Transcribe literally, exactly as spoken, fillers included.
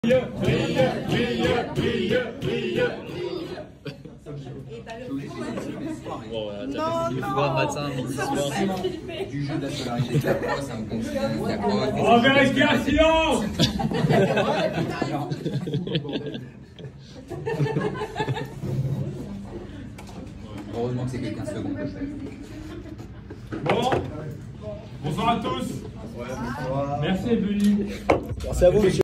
Brille, brille, brille, brille. Il faut voir matin, midi, soir. Du jeu de la scolarité de la croix, c'est un continent, la croix. On va rester un silence. Heureusement que c'est quelqu'un second que je fais. Bon, bonsoir à tous. Merci d'être venus. Merci à vous, monsieur.